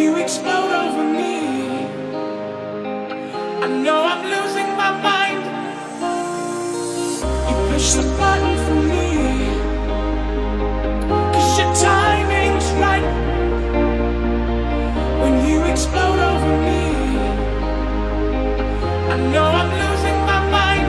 you explode over me, I know I'm losing my mind. You push the button for me, 'cause your timing's right. When you explode over me, I know I'm losing my mind.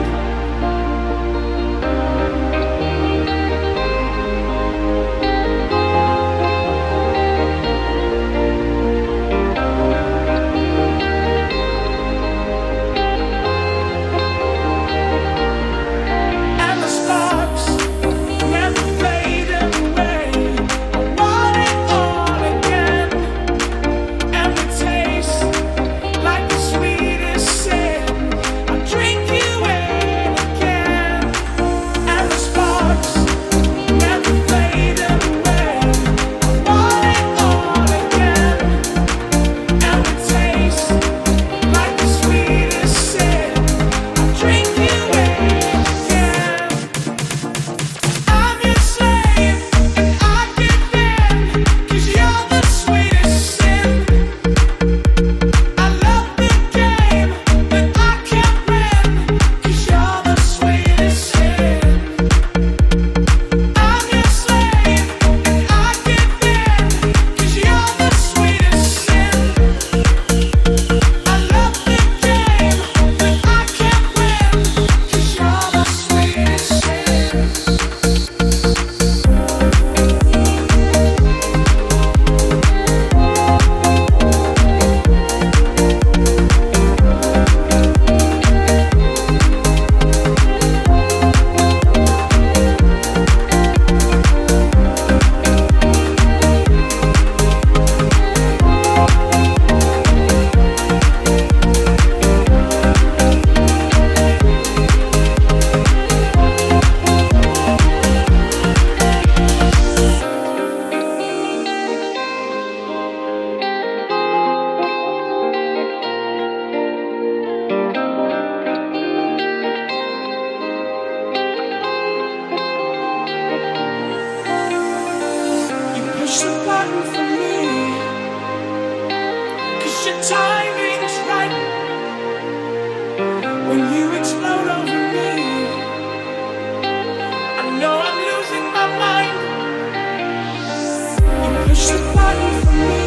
And the sparks never fade away. I want it all again. And the taste, like the sweetest sin, I'll drink you in again. And the sparks never fade away. I want it all again. And the taste, like the sweetest sin, I'll drink you in again. I'm your slave and I give in, 'cause you're the sweetest sin. I love the game, but I can't win, 'cause you're the sweetest sin. I'm your slave and I give in, 'cause you're the sweetest sin. I love the game, but I can't win, 'cause you're the sweetest sin. You push the button for me, 'cause your timing's right. When you explode over me, I know I'm losing my mind. You push the button for me,